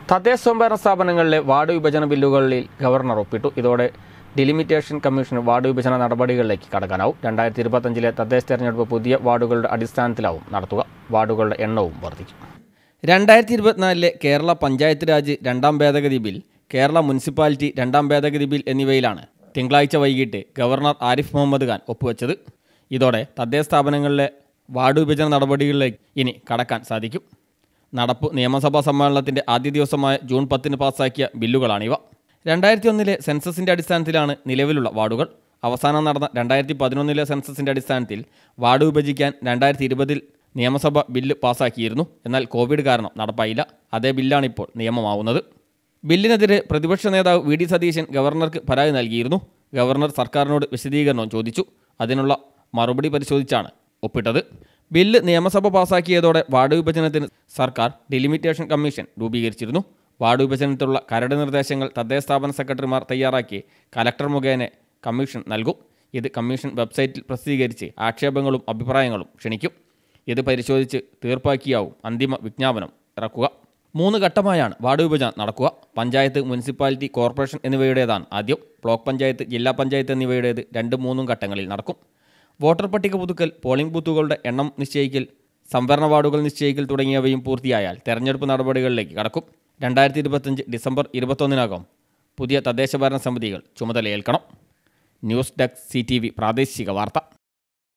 തദ്ദേശ സ്വയംഭരണ സ്ഥാപനങ്ങളിലെ വാർഡ് വിഭജന ബില്ലുകളിൽ ഗവർണർ ഒപ്പിട്ടു. ഇതോടെ ഡിലിമിറ്റേഷൻ കമ്മീഷൻ വാർഡ് വിഭജന നടപടികളിലേക്ക് കടക്കാനാവും. 2025 തദ്ദേശ തെരഞ്ഞെടുപ്പ് പുതിയ വാർഡുകളുടെ അടിസ്ഥാനത്തിലാവും നടത്തുക. വാർഡുകളുടെ എണ്ണവും വർദ്ധിക്കും. 2024 കേരള പഞ്ചായത്ത് രാജ് രണ്ടാം ഭേദഗതി ബിൽ, കേരള മുനിസിപ്പാലിറ്റി രണ്ടാം ഭേദഗതി ബിൽ എന്നിവയിലാണ് തിങ്കളാഴ്ച വൈകിട്ട് ഗവർണർ ആരിഫ് മുഹമ്മദ് ഖാൻ ഒപ്പുവെച്ചത്. ഇതോടെ തദ്ദേശ സ്ഥാപനങ്ങളിലെ വാർഡ് വിഭജന നടപടികളിലേക്ക് ഇനി കടക്കാൻ സാധിക്കും. നടപ്പ് നിയമസഭാ സമ്മേളനത്തിൻ്റെ ആദ്യ ദിവസമായ ജൂൺ 10 പാസ്സാക്കിയ ബില്ലുകളാണിവ. 2001 സെൻസസിൻ്റെ അടിസ്ഥാനത്തിലാണ് നിലവിലുള്ള വാർഡുകൾ. അവസാനം നടന്ന 2011 സെൻസസിൻ്റെ അടിസ്ഥാനത്തിൽ വാർഡ് വിഭജിക്കാൻ 2020 നിയമസഭ ബില്ല് പാസ്സാക്കിയിരുന്നു. എന്നാൽ കോവിഡ് കാരണം നടപ്പായില്ല. അതേ ബില്ലാണിപ്പോൾ നിയമമാവുന്നത്. ബില്ലിനെതിരെ പ്രതിപക്ഷ നേതാവ് വി ഡി സതീശൻ ഗവർണർക്ക് പരാതി നൽകിയിരുന്നു. ഗവർണർ സർക്കാരിനോട് വിശദീകരണവും ചോദിച്ചു. അതിനുള്ള മറുപടി പരിശോധിച്ചാണ് ഒപ്പിട്ടത്. ബില്ല് നിയമസഭ പാസ്സാക്കിയതോടെ വാർഡ് വിഭജനത്തിന് സർക്കാർ ഡിലിമിറ്റേഷൻ കമ്മീഷൻ രൂപീകരിച്ചിരുന്നു. വാർഡ് വിഭജനത്തിലുള്ള കരട് നിർദ്ദേശങ്ങൾ തദ്ദേശ സ്ഥാപന സെക്രട്ടറിമാർ തയ്യാറാക്കി കലക്ടർ മുഖേന കമ്മീഷൻ നൽകും. ഇത് കമ്മീഷൻ വെബ്സൈറ്റിൽ പ്രസിദ്ധീകരിച്ച് ആക്ഷേപങ്ങളും അഭിപ്രായങ്ങളും ക്ഷണിക്കും. ഇത് പരിശോധിച്ച് തീർപ്പാക്കിയാവും അന്തിമ വിജ്ഞാപനം ഇറക്കുക. 3 ഘട്ടമായാണ് വാർഡ് വിഭജനം നടക്കുക. പഞ്ചായത്ത്, മുനിസിപ്പാലിറ്റി, കോർപ്പറേഷൻ എന്നിവയുടേതാണ് ആദ്യം. ബ്ലോക്ക് പഞ്ചായത്ത്, ജില്ലാ പഞ്ചായത്ത് എന്നിവയുടേത് 2-3 ഘട്ടങ്ങളിൽ നടക്കും. വോട്ടർ പട്ടിക പുതുക്കൽ, പോളിംഗ് ബൂത്തുകളുടെ എണ്ണം നിശ്ചയിക്കൽ, സംവരണ വാർഡുകൾ നിശ്ചയിക്കൽ തുടങ്ങിയവയും പൂർത്തിയായാൽ തെരഞ്ഞെടുപ്പ് നടപടികളിലേക്ക് കടക്കും. 2025 ഡിസംബർ 21 പുതിയ തദ്ദേശ ഭരണ സമിതികൾ ചുമതലയേൽക്കണം. ന്യൂസ് ഡെസ്ക് CTV പ്രാദേശിക വാർത്ത.